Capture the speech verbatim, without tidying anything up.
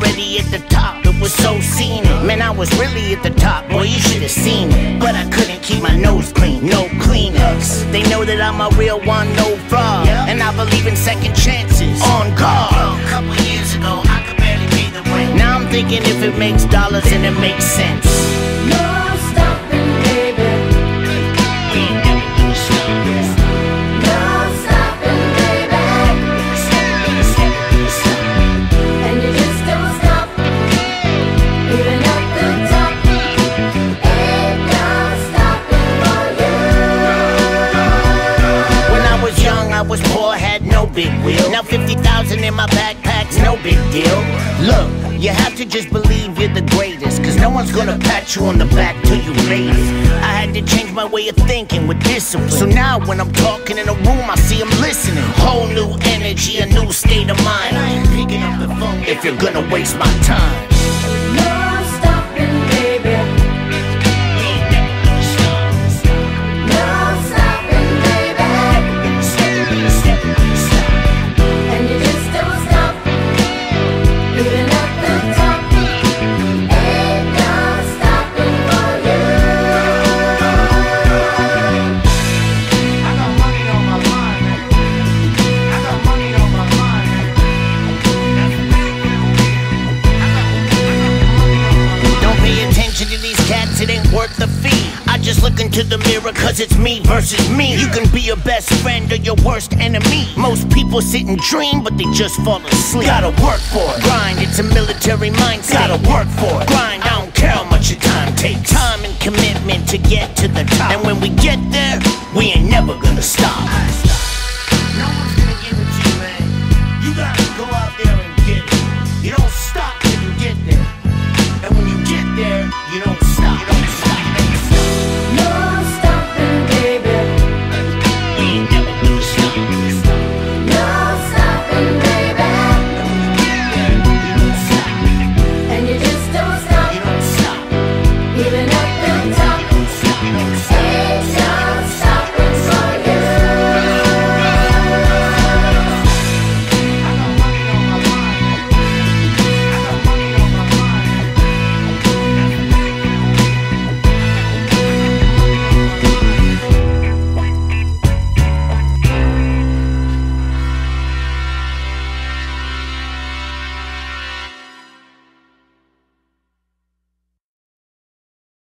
already at the top. It was so scenic. Man, I was really at the top. Boy, you should have seen it. But I couldn't keep my nose clean. No Kleenex. They know that I'm a real one, no fraud. And I believe in second chances. On guard. A couple years ago, I could barely pay the rent. Now I'm thinking if it makes dollars, then it makes sense. No stopping, baby. We ain't never gonna stop. No stopping, baby. And you just don't stop. Even at the top, ain't no stopping for you. When I was young, I was poor, had no big wheel. Now fifty thousand in my backpack's no big deal. Look, you have to just believe you're the greatest, cause no one's gonna pat you on the back till you made it. I had to change my way of thinking with discipline. So now when I'm talking in a room, I see them listening. Whole new energy, a new state of mind. I ain't picking up the phone if you're gonna waste my time. No stopping, baby. No stopping, baby. And you just don't stop. Even at the top, ain't no stopping for you. I got money on my mind, man. I got money on my mind, man. That's really real, real. Don't pay attention to these cats, it ain't worth the fee. I just look into the mirror cause it's me versus me. You can be your best friend or your worst enemy. Most people sit and dream but they just fall asleep. Gotta work for it. Grind, it's a military mindset. Gotta work for it. Grind, I don't care how much your time takes. Time and commitment to get to the top. And when we get there, we ain't never gonna stop.